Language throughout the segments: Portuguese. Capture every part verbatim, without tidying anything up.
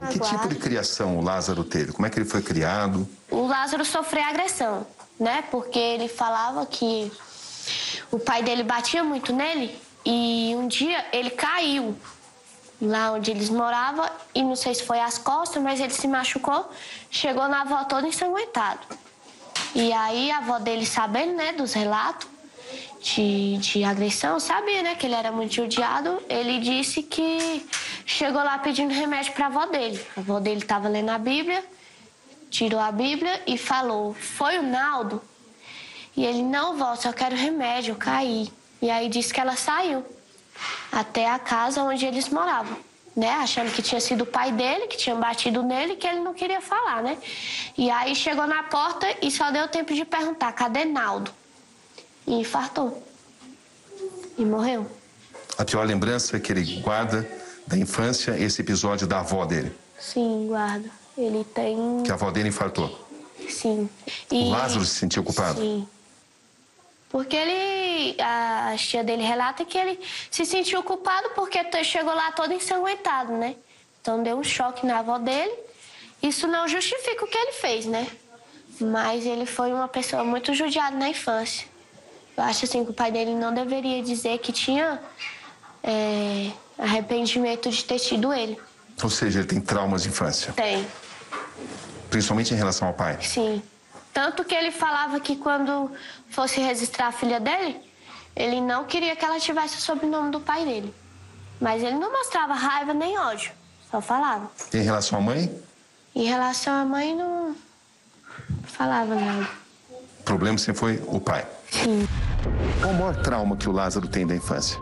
Que tipo de criação o Lázaro teve? Como é que ele foi criado? O Lázaro sofreu agressão, né? Porque ele falava que o pai dele batia muito nele e um dia ele caiu lá onde eles moravam e não sei se foi as costas, mas ele se machucou, chegou na avó todo ensanguentado. E aí a avó dele, sabendo, né, dos relatos de, de agressão, sabia, né, que ele era muito judiado, ele disse que chegou lá pedindo remédio para a avó dele. A avó dele estava lendo a Bíblia, tirou a Bíblia e falou, foi o Naldo? E ele, não, vó, só quero remédio, eu caí. E aí disse que ela saiu até a casa onde eles moravam, né? Achando que tinha sido o pai dele, que tinha batido nele, que ele não queria falar, né? E aí chegou na porta e só deu tempo de perguntar, cadê Naldo? E infartou. E morreu. A pior lembrança que ele guarda da infância, esse episódio da avó dele. Sim, guarda. Ele tem... Que a avó dele infartou. Sim. E... O Lázaro se sentiu culpado? Sim. Porque ele, a tia dele relata que ele se sentiu culpado porque chegou lá todo ensanguentado, né? Então deu um choque na avó dele. Isso não justifica o que ele fez, né? Mas ele foi uma pessoa muito judiada na infância. Eu acho assim que o pai dele não deveria dizer que tinha é, arrependimento de ter tido ele. Ou seja, ele tem traumas de infância? Tem. Principalmente em relação ao pai? Sim. Tanto que ele falava que quando fosse registrar a filha dele, ele não queria que ela tivesse o sobrenome do pai dele. Mas ele não mostrava raiva nem ódio, só falava. E em relação à mãe? Em relação à mãe, não falava nada. O problema sempre foi o pai? Sim. Qual o maior trauma que o Lázaro tem da infância?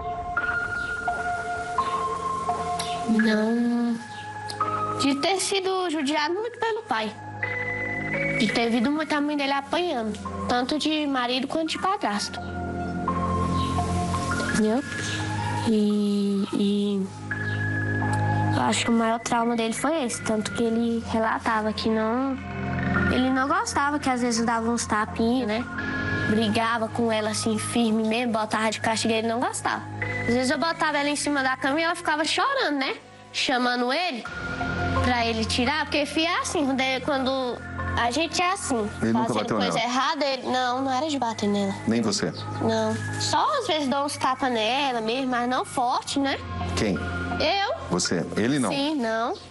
Não... De ter sido judiado muito pelo pai. De ter visto muito a mãe dele apanhando, tanto de marido quanto de padrasto. Entendeu? E, e eu acho que o maior trauma dele foi esse, tanto que ele relatava que não... Ele não gostava, que às vezes dava uns tapinhos, né? Brigava com ela assim, firme mesmo, botava de castigo, ele não gostava. Às vezes eu botava ela em cima da cama e ela ficava chorando, né? Chamando ele pra ele tirar, porque filho é assim, quando... A gente é assim, ele nunca fazendo bateu coisa nela? errada, ele... não, não era de bater nela. Nem você? Não, só às vezes dou uns tapas nela mesmo, mas não forte, né? Quem? Eu. Você? Ele não? Sim, não.